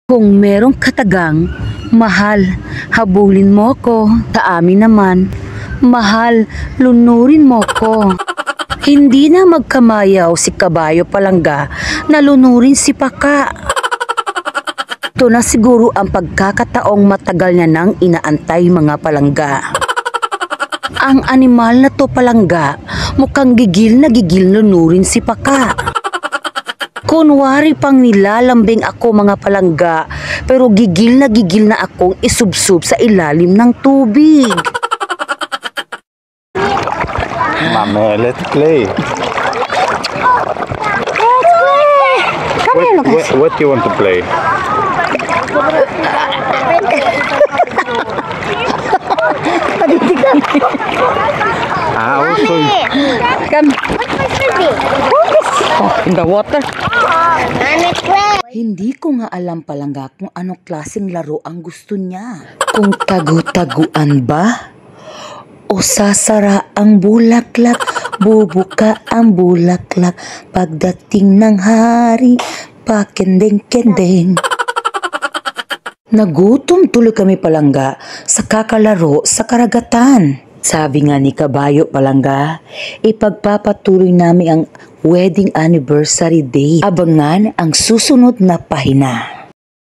Kung merong katagang, mahal, habulin mo ko. Sa amin naman, mahal, lunurin mo ko. Hindi na magkamayaw si Kabayo Palangga na lunurin si Paka. Ito na siguro ang pagkakataong matagal niya nang inaantay mga palangga. Ang animal na to palangga, mukhang gigil na gigil lunurin si Paka. Kunwari pang nilalambing ako mga palangga, pero gigil na akong isubsub sa ilalim ng tubig. Mame, let's play. What do you want to play? Come. Oh, in the water. Hindi ko nga alam palangga kung anong klaseng laro ang gusto niya. Kung tagu-taguan ba? O sasara ang bulaklak, bubuka ang bulaklak, pagdating ng hari, pakendeng-kendeng. Nagutom tuloy kami palangga sa kakalaro sa karagatan. Sabi nga ni Kabayo Palangga, ipagpapatuloy namin ang wedding anniversary day. Abangan ang susunod na pahina.